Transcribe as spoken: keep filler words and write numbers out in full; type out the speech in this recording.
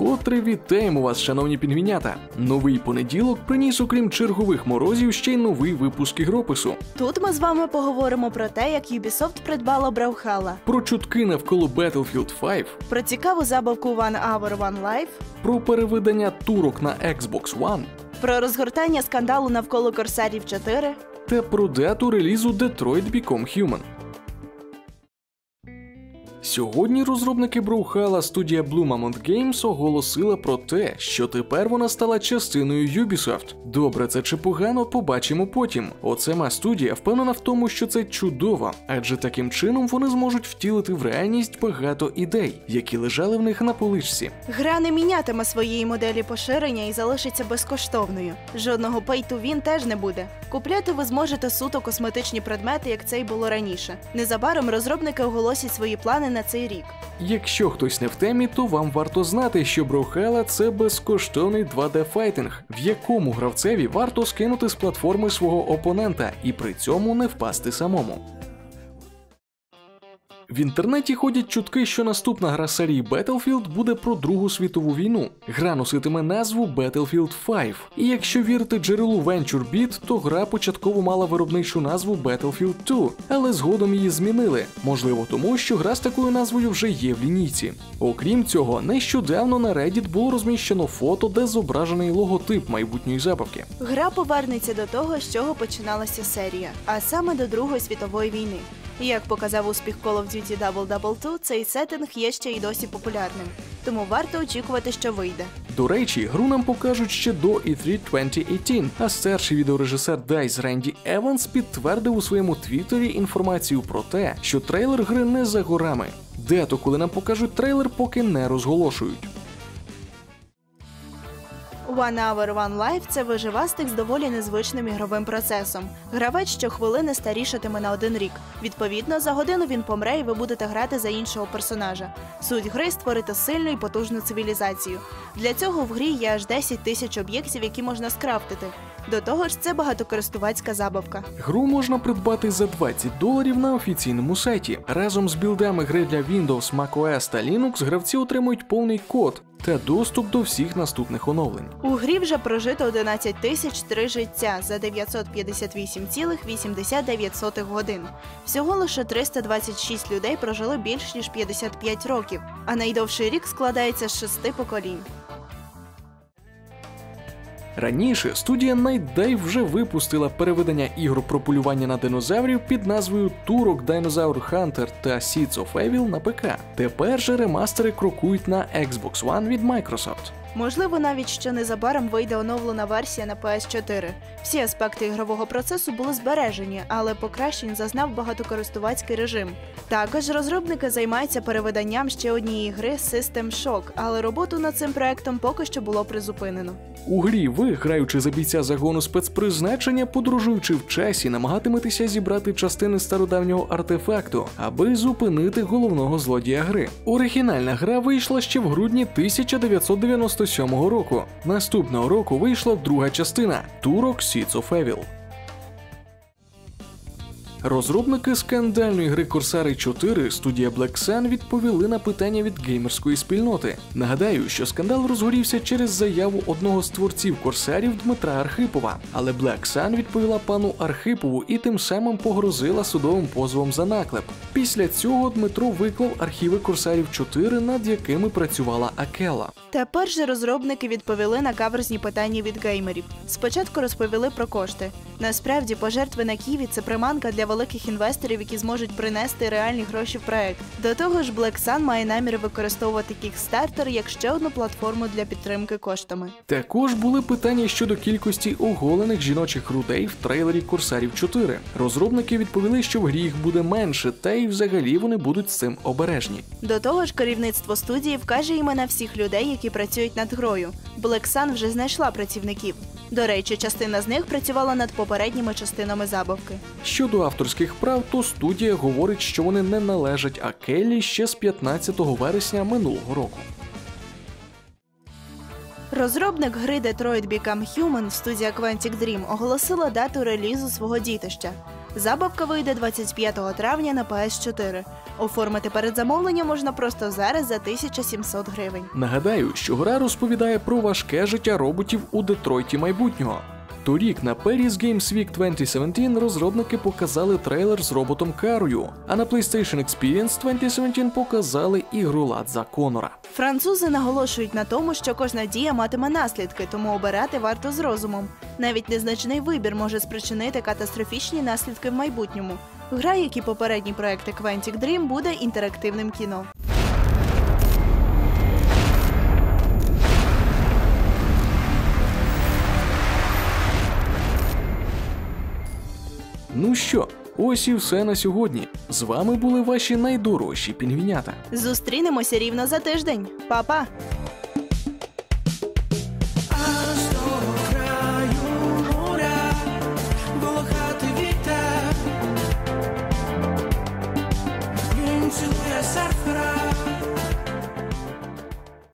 Вкотре вітаємо вас, шановні пінгвінята! Новий понеділок приніс, окрім чергових морозів, ще й новий випуск ігропису. Тут ми з вами поговоримо про те, як Ubisoft придбала Brawlhalla, Про чутки навколо Battlefield п'ять, про цікаву забавку One Hour One Life, про переведення турок на Xbox One, про розгортання скандалу навколо Корсарів чотири та про дату релізу Detroit Become Human. Сьогодні розробники Brawlhalla студія Blue Mammoth Games оголосила про те, що тепер вона стала частиною Ubisoft. Добре це чи погано, побачимо потім. От сама студія впевнена в тому, що це чудово, адже таким чином вони зможуть втілити в реальність багато ідей, які лежали в них на поличці. Гра не мінятиме своєї моделі поширення і залишиться безкоштовною. Жодного pay-to-win теж не буде. Купляти ви зможете суто косметичні предмети, як це й було раніше. Незабаром розробники оголосять свої плани на цей рік. Якщо хтось не в темі, то вам варто знати, що Brawlhalla – це безкоштовний два де-файтинг, в якому гравцеві варто скинути з платформи свого опонента і при цьому не впасти самому. В інтернеті ходять чутки, що наступна гра серії Battlefield буде про Другу світову війну. Гра носитиме назву Battlefield п'ять. І якщо вірити джерелу VentureBeat, то гра початково мала виробничу назву Battlefield два, але згодом її змінили. Можливо тому, що гра з такою назвою вже є в лінійці. Окрім цього, нещодавно на Reddit було розміщено фото, де зображений логотип майбутньої забавки. Гра повернеться до того, з чого починалася серія, а саме до Другої світової війни. Як показав успіх Call of Duty Double Double два, цей сеттинг є ще й досі популярним. Тому варто очікувати, що вийде. До речі, гру нам покажуть ще до і три двадцять вісімнадцять, а старший відеорежисер DICE Ренді Еванс підтвердив у своєму твіттері інформацію про те, що трейлер гри не за горами. Дату, коли нам покажуть трейлер, поки не розголошують. One Hour One Life – це виживастик з доволі незвичним ігровим процесом. Гравець щохвилини старішатиме на один рік. Відповідно, за годину він помре і ви будете грати за іншого персонажа. Суть гри – створити сильну і потужну цивілізацію. Для цього в грі є аж десять тисяч об'єктів, які можна скрафтити. До того ж, це багатокористувацька забавка. Гру можна придбати за двадцять доларів на офіційному сайті. Разом з білдами гри для Windows, macOS та Linux гравці отримують повний код та доступ до всіх наступних оновлень. У грі вже прожито одинадцять тисяч три життя за дев'ятсот п'ятдесят вісім цілих вісімдесят дев'ять сотих годин. Всього лише триста двадцять шість людей прожили більш ніж п'ятдесят п'ять років, а найдовший рік складається з шести поколінь. Раніше студія Night Dive вже випустила переведення ігор про полювання на динозаврів під назвою Turok Dinosaur Hunter та Seeds of Evil на ПК. Тепер же ремастери крокують на Xbox One від Microsoft. Можливо, навіть що незабаром вийде оновлена версія на пі ес чотири. Всі аспекти ігрового процесу були збережені, але покращень зазнав багатокористувацький режим. Також розробники займаються перевиданням ще однієї гри System Shock, але роботу над цим проектом поки що було призупинено. У грі ви, граючи за бійця загону спецпризначення, подорожуючи в часі, намагатиметеся зібрати частини стародавнього артефакту, аби зупинити головного злодія гри. Оригінальна гра вийшла ще в грудні тисяча дев'ятсот дев'яносто сьомого року. Наступного року вийшла друга частина – Turok Seeds of Evil. Розробники скандальної гри Корсари чотири, студія Black Sun, відповіли на питання від геймерської спільноти. Нагадаю, що скандал розгорівся через заяву одного з творців Корсарів Дмитра Архипова. Але Black Sun відповіла пану Архипову і тим самим погрозила судовим позовом за наклеп. Після цього Дмитро виклав архіви Корсарів чотири, над якими працювала Акела. Тепер же розробники відповіли на каверзні питання від геймерів. Спочатку розповіли про кошти. Насправді, пожертви на Ківі – це приманка для великих інвесторів, які зможуть принести реальні гроші в проект. До того ж, Black Sun має намір використовувати Kickstarter як ще одну платформу для підтримки коштами. Також були питання щодо кількості оголених жіночих грудей в трейлері Корсарів чотири. Розробники відповіли, що в грі їх буде менше, та й взагалі вони будуть з цим обережні. До того ж, керівництво студії вкаже імена всіх людей, які працюють над грою. Black Sun вже знайшла працівників. До речі, частина з них працювала над попередніми частинами забавки. Щодо авторських прав, то студія говорить, що вони не належать Акелі ще з п'ятнадцятого вересня минулого року. Розробник гри Detroit Become Human, студія Quantic Dream, оголосила дату релізу свого дітища. Забавка вийде двадцять п'ятого травня на пі ес чотири. Оформити передзамовлення можна просто зараз за тисяча сімсот гривень. Нагадаю, що гра розповідає про важке життя роботів у Детройті майбутнього. Торік на Paris Games Week двадцять сімнадцять розробники показали трейлер з роботом Карою, а на PlayStation Experience двадцять сімнадцять показали ігру Ладза Конора. Французи наголошують на тому, що кожна дія матиме наслідки, тому обирати варто з розумом. Навіть незначний вибір може спричинити катастрофічні наслідки в майбутньому. Гра, як і попередні проекти Quantic Dream, буде інтерактивним кіно. Ну що, ось і все на сьогодні. З вами були ваші найдорожчі пінгвінята. Зустрінемося рівно за тиждень. Па-па!